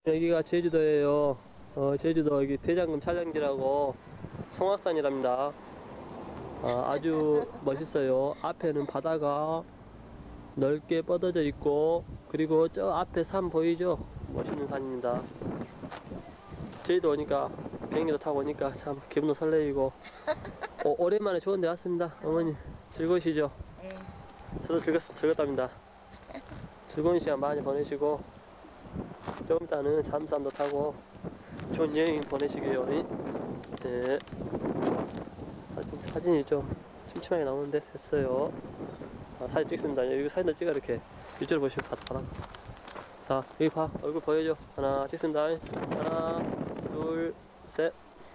여기가 제주도예요. 제주도 여기 대장금 촬영지라고 송악산이랍니다. 아주 멋있어요. 앞에는 바다가 넓게 뻗어져 있고, 그리고 저 앞에 산 보이죠? 멋있는 산입니다. 제주도 오니까 비행기도 타고 오니까 참 기분도 설레이고, 오랜만에 좋은 데 왔습니다. 어머니 즐거우시죠? 네. 저도 즐겁답니다. 즐거운 시간 많이 보내시고, 조금 있다는 잠수함도 타고 좋은 여행 보내시게요. 네. 사진이 좀 침침하게 나오는데 됐어요. 사진 찍습니다. 여기 사진도 찍어 이렇게 일자로 보시면 바닥. 자, 여기 봐. 얼굴 보여줘. 하나 찍습니다. 하나, 둘, 셋.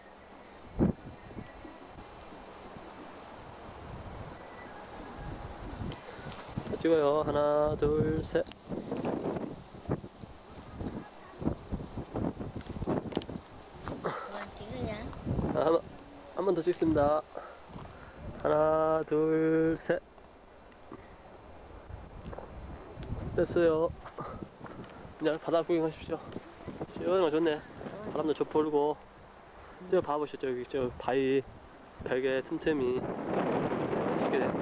찍어요. 하나, 둘, 셋. 그만 찍으냐? 한 번 더 찍습니다. 하나, 둘, 셋. 됐어요. 그냥 바다 구경하십시오. 시원하고 좋네. 바람도 좋 불고. 저 봐보시죠. 저기 저 바위 벽에 틈틈이 멋있게 돼.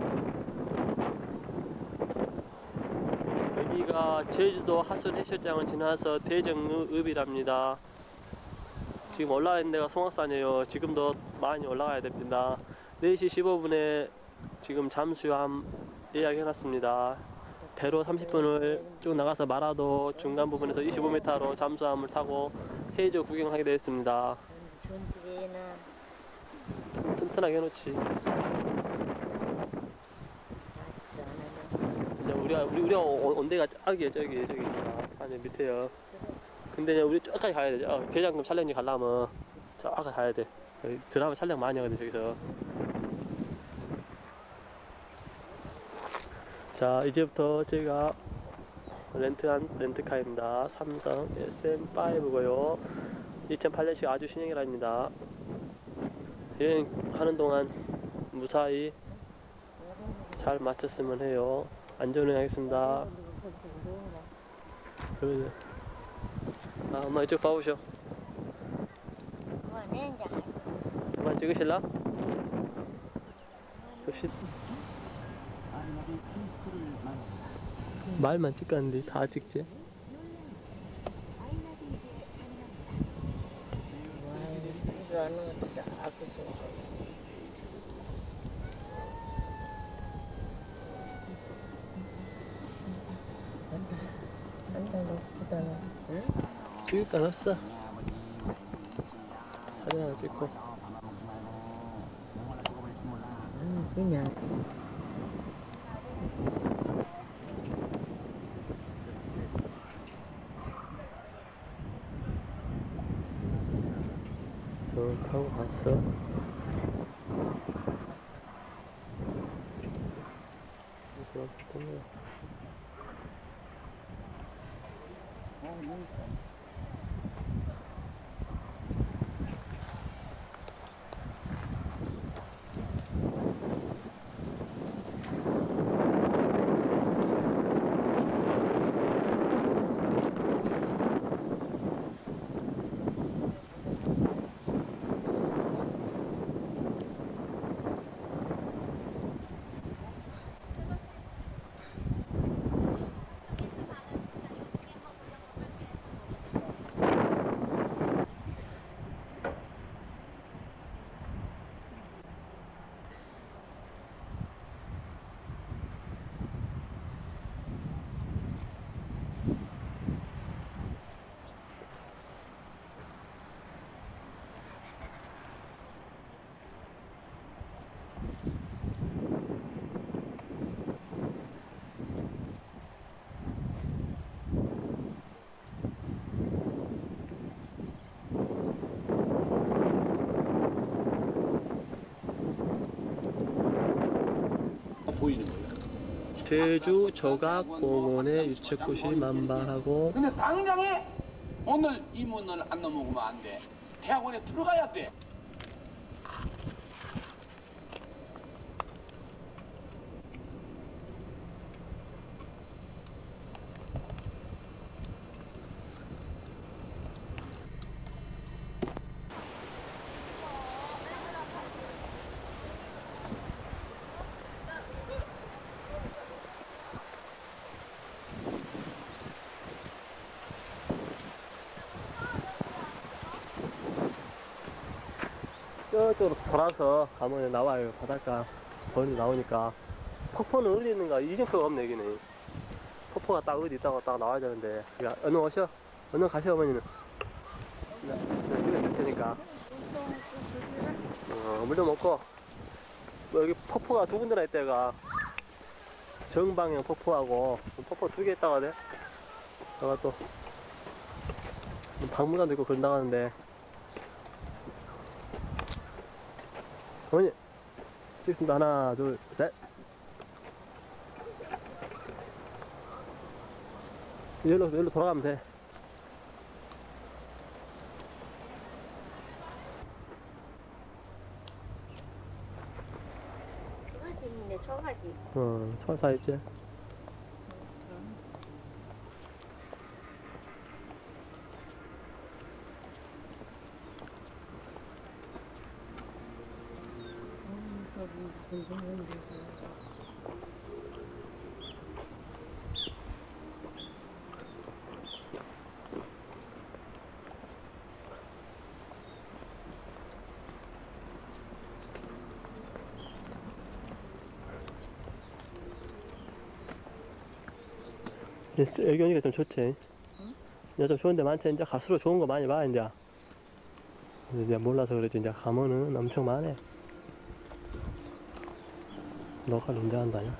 여기가 제주도 하순 해수욕장을 지나서 대정읍이랍니다. 지금 올라가 있는 데가 송악산이에요. 지금도 많이 올라가야 됩니다. 4시 15분에 지금 잠수함 예약해놨습니다. 배로 30분을 쭉 나가서 마라도 중간 부분에서 25m로 잠수함을 타고 해저 구경하게 되었습니다. 좋은 집에는 튼튼하게 해놓지. 아직도 안 하네. 이제 우리가 온 데가 저기 안에 밑에요. 근데 이제 우리 저까지 가야 되죠. 대장금 촬영지 가려면 저까지 가야 돼. 드라마 촬영 많이 하거든 저기서. 자, 이제부터 제가 렌트한 렌트카입니다. 삼성 SM5고요. 2008년식 아주 신형이랍니다. 여행하는 동안 무사히 잘 마쳤으면 해요. 안전운행하겠습니다. 그러죠. 엄마 이쪽 봐보셔. 그만해 이제. 그만 찍으실라? 말만 찍었는데 다 찍지? 이거 하는 것도 다 아껴서. 한달 높보다는 응? 찍을 건 없어. 사진 하나 찍고. 그냥 저 타고 갔어. 보이는 거예요. 제주 저각공원의 유채꽃이 만발하고. 근데 당장에 오늘 이 문을 안 넘어가면 안 돼. 대학원에 들어가야 돼. 저쪽으로 돌아서 가면 나와요. 바닷가 거리 나오니까. 폭포는 어디 있는가? 이정표가 없네, 여기는. 폭포가 딱 어디 있다고 딱 나와야 되는데. 야, 얼른 오셔. 얼른 가셔, 어머니는. 네, 집에 갈 테니까. 물 좀 먹고. 뭐 여기 폭포가 두 군데나 있대가. 정방향 폭포하고, 폭포 두 개 있다고 하네. 제가 또, 박물관도 있고 그런다고 하는데. 어머니, 찍습니다. 하나, 둘, 셋. 여기로 돌아가면 돼. 초가지 있네, 초가지. 철사 있지? 여기 오니까 좀 좋지. 이제 좀 좋은 데 많지. 이제 갈수록 좋은 거 많이 봐, 이제. 이제 몰라서 그러지. 이제 가면은 엄청 많네. 너가 언제 한다냐?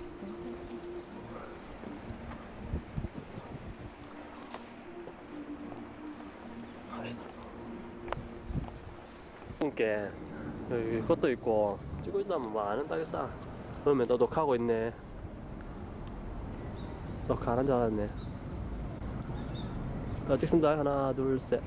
게 여기 것도 있고 찍고 있다면 뭐 안 한다겠어. 그러면 너 녹화하고 있네. 녹화 안 한 줄 알았네. 자, 찍습니다. 하나, 둘, 셋.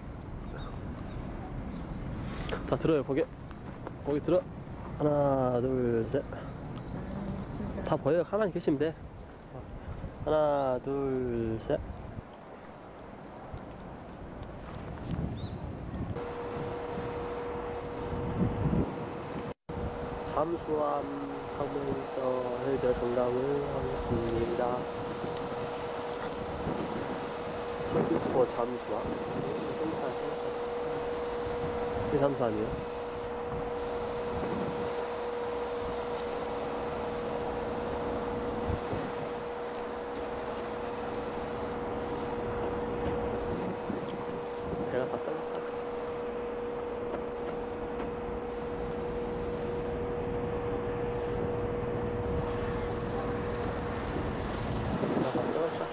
다 들어요. 고개 들어. 하나, 둘, 셋. 다 보여요. 가만히 계시면 돼. 하나, 둘, 셋. 잠수함 하면서 해저 정강을 하겠습니다. 서귀포 잠수함. 이게 잠수함이에요. 배가 다 썰렸다. 배가 다 썰었다.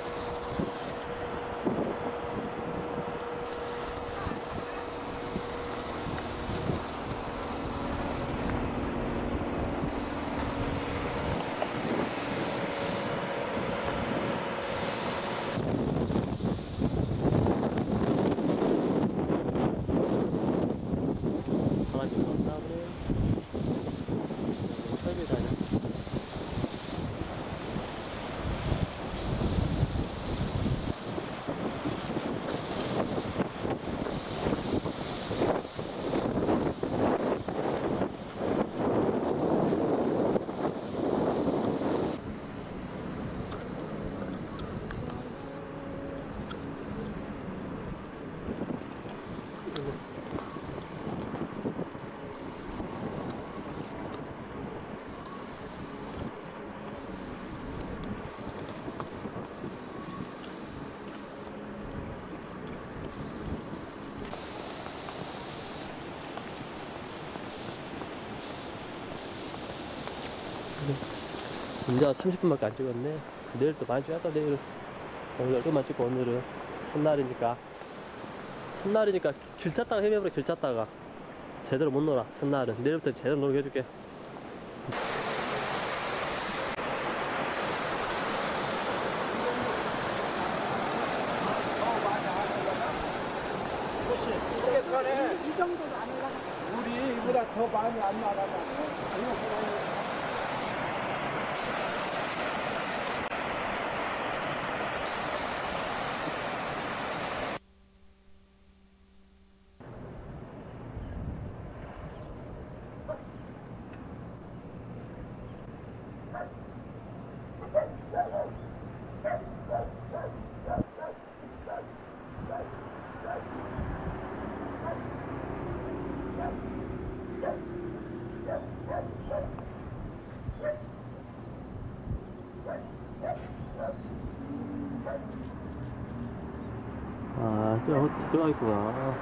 강아지 나온다 그래. 철비다냐. 이제 30분밖에 안 찍었네. 내일 또 많이 찍었다. 내일 오늘 조금만 찍고 오늘은 첫날이니까 길 찾다가 헤매버려. 길 찾다가 제대로 못 놀아. 첫날은 내일부터 제대로 놀게 해줄게. 이 정도는 안 올라가. 우리 이보다 더 많이 안 나가잖아. 아, 저가 있구나.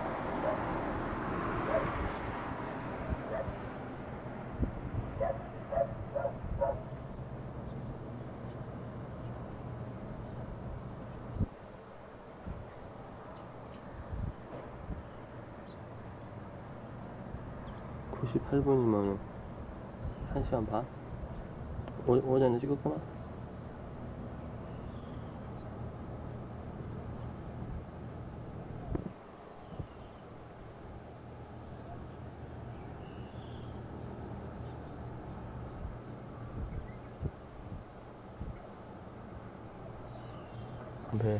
(98분이면) 1시간 반? 오전에 찍었구나. 네.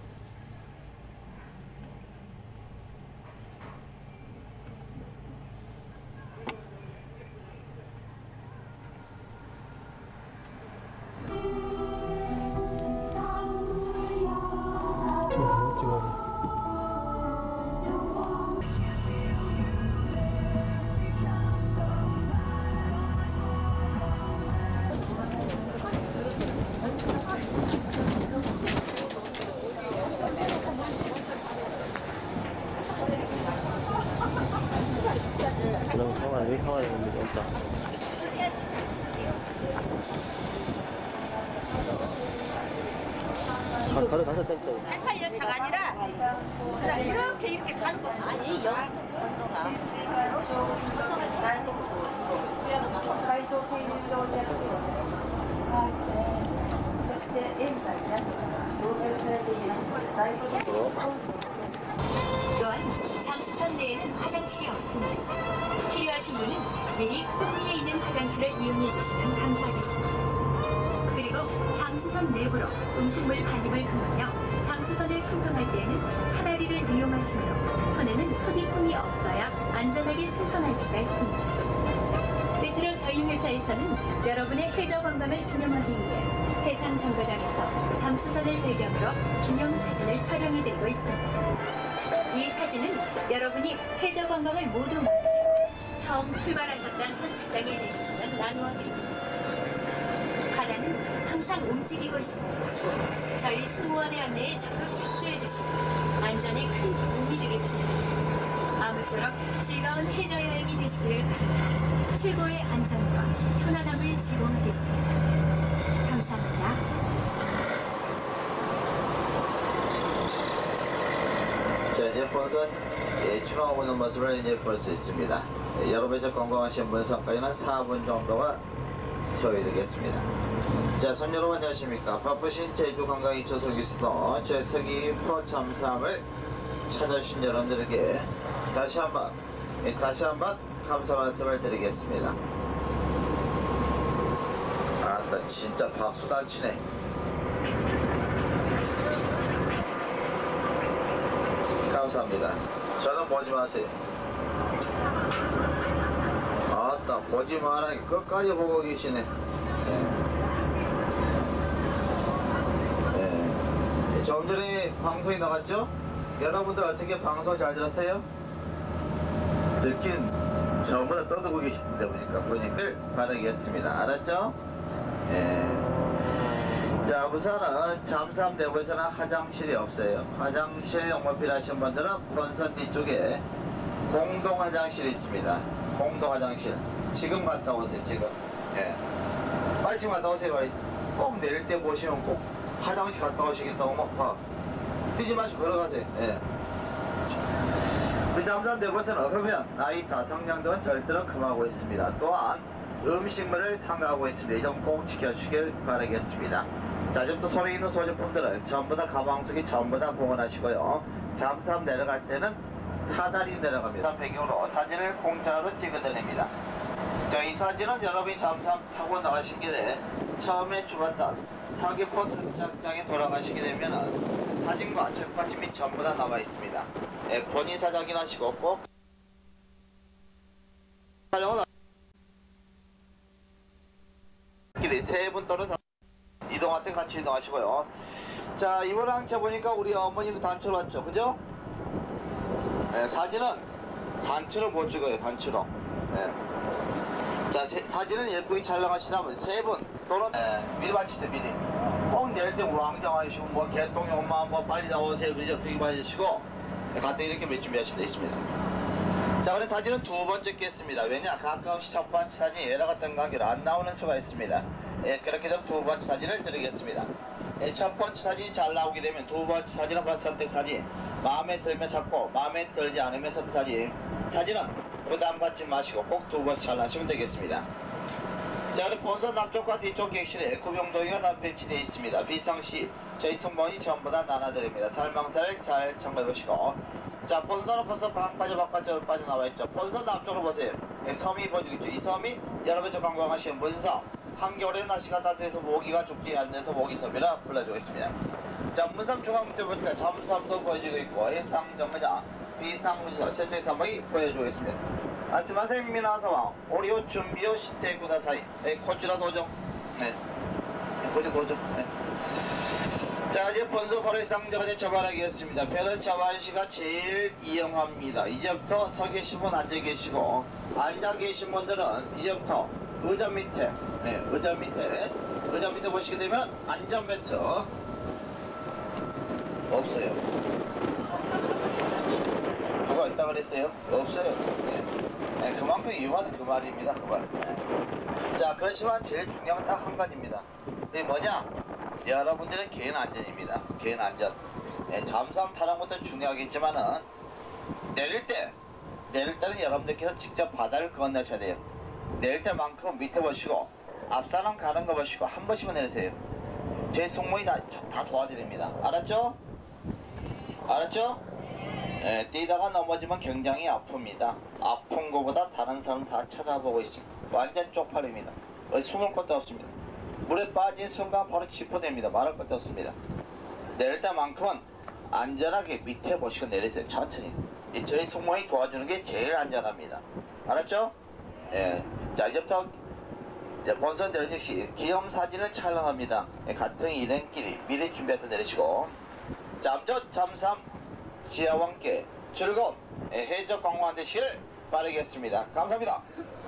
그럼 상황, 여기 상황이 있는데 없다. 걸어가서 천천히. 한칸 연차가 아니라 그냥 이렇게 가는 거 아니 여기 또한 잠수선 내에는 화장실이 없습니다. 필요하신 분은 미리 코너에 있는 화장실을 이용해 주시면 감사하겠습니다. 그리고 잠수선 내부로 음식물 반입을 금하며 잠수선을 승선할 때에는 사다리를 이용하시므로 손에는 소지품이 없어야 안전하게 승선할 수가 있습니다. 끝으로 저희 회사에서는 여러분의 해저 관광을 기념하기 위해 해상 정거장에서 잠수선을 배경으로 기념사진을 촬영해드리고 있습니다. 이 사진은 여러분이 해저 관광을 모두 마치고 처음 출발하셨던 선착장에 내리시면 나누어드립니다. 바다는 항상 움직이고 있습니다. 저희 승무원의 안내에 적극 협조해주시면 안전에 큰 도움이 되겠습니다. 아무쪼록 즐거운 해저 여행이 되시기를 바랍니다. 최고의 안전과 편안함을 제공하겠습니다. 감사합니다. 자, 이제 본선 출항하고 있는 모습을 이제 볼 수 있습니다. 여러분이 관광하신 분선까지는 4분 정도가 소요되겠습니다. 자, 손 여러분 안녕하십니까. 바쁘신 제주 관광 입조석에서도 제 서귀포 참사함을 찾아주신 여러분들에게 다시 한번 감사 말씀을 드리겠습니다. 아따 진짜 박수도 안 치네. 감사합니다. 저는 보지 마세요. 아따 보지 마라. 끝까지 보고 계시네. 좀 전에 방송이 나갔죠? 여러분들 어떻게 방송 잘 들었어요? 듣긴 전부 다 떠들고 계시는데 보니까 바라겠습니다. 알았죠? 자, 우선은 잠수함 내부에서는 화장실이 없어요. 화장실 용무 필요하신 분들은 본선 뒤쪽에 공동 화장실이 있습니다. 공동 화장실. 지금 갔다 오세요. 지금. 빨리 지금 갔다 오세요. 빨리. 꼭 내릴 때 보시면 꼭 화장실 갔다 오시겠다고 막 뛰지 마시고 걸어가세요. 우리 잠수함 내부에서는 흡연, 나이, 다성량 등은 절대로 금하고 있습니다. 또한 음식물을 상하고 있습니다. 이 점 꼭 지켜주시길 바라겠습니다. 자, 지금부터 손에 있는 소지품들은 전부 다 가방 속에 전부 다 보관하시고요. 잠수함 내려갈 때는 사다리 내려갑니다. 배경으로 사진을 공짜로 찍어드립니다. 자, 이 사진은 여러분이 잠수함 타고 나가신 길에 처음에 죽었던 서귀포 선착장에 돌아가시게 되면 사진과 책받침이 전부 다 나와 있습니다. 본인 사진 하시고 꼭 촬영은 길이 3분 또는 이동할 때 같이 이동하시고요. 자, 이번 항체 보니까 우리 어머니도 단체로 왔죠, 그죠? 사진은 단체로 못 찍어요, 단체로. 자, 사진은 예쁘게 촬영하시려면 3분 또는 미리 맞추세요, 미리. 꼭 내릴 때 우왕좌왕하시고 뭐 개똥이 엄마 뭐 빨리 나오세요 그러죠. 그렇게 마시고 가뜩 이렇게 몇 준비하시면 되겠습니다. 자, 그래서 사진은 두 번 찍겠습니다. 왜냐? 가끔씩 첫 번째 사진이 여러 같은 관계로 안 나오는 수가 있습니다. 예, 그렇게 되면 두 번째 사진을 드리겠습니다. 예, 첫 번째 사진이 잘 나오게 되면 두 번째 사진은 바로 선택 사진. 마음에 들면 찾고 마음에 들지 않으면 선택 사진. 사진은 부담 갖지 마시고 꼭 두 번째 잘 나시면 되겠습니다. 자, 그리고 본선 남쪽과 뒤쪽 객실에 구명도기가 다 배치되어 있습니다. 비상시 저희 승무원이 전부 다 나눠드립니다. 설명서를 잘 참고해 보시고. 자, 본선은 벌써 방 빠져 바깥쪽으로 빠져나와 있죠. 본선 남쪽으로 보세요. 예, 섬이 보이고 있죠. 이 섬이 여러분 저 관광하시는 문섬. 한겨울에 날씨가 따뜻해서 모기가 죽지 않는 모기섬이라 불러주고 있습니다. 자, 문섬 중앙 밑에 보니까 잠섬도 보여주고 있고 해상 정거장 비상무지서 세척 섬이 보여주고 있습니다. 말씀하세요. 미나사와 오리오 준비요 시테구다사이 코치라 도정. 네, 코치 도정. 네. 자, 이제 본선 바로 상정에 접안하겠습니다. 배는 자반시가 제일 이용합니다. 이제부터 서 계신 분 앉아 계시고, 앉아 계신 분들은 이제부터 의자 밑에, 네, 의자 밑에 보시게 되면 안전벨트 없어요. 누가 있다 그랬어요? 없어요. 네. 네, 그만큼 위험하다 그 말입니다. 그 말. 네. 자, 그렇지만 제일 중요한 건 딱 한 가지입니다. 이게 뭐냐? 여러분들의 개인 안전입니다. 개인 안전. 예, 잠수함 타는 것도 중요하겠지만은 내릴 때는 여러분들께서 직접 바다를 건너셔야 돼요. 내릴 때만큼 밑에 보시고 앞사람 가는 거 보시고 한 번씩만 내리세요. 제 승무원이 다 도와드립니다. 알았죠? 알았죠? 예, 뛰다가 넘어지면 굉장히 아픕니다. 아픈 것보다 다른 사람 다 쳐다보고 있습니다. 완전 쪽팔립니다. 어디 숨을 곳도 없습니다. 물에 빠진 순간 바로 지포됩니다. 말할 것도 없습니다. 내릴 때만큼은 안전하게 밑에 보시고 내리세요. 천천히. 저희 승무원이 도와주는 게 제일 안전합니다. 알았죠? 예. 자, 이제부터 본선 내리는 시 기념사진을 촬영합니다. 예, 같은 일행끼리 미리 준비해서 내리시고. 자, 잠수함 지하와 함께 즐거운 해적 관광 되시길 바라겠습니다. 감사합니다.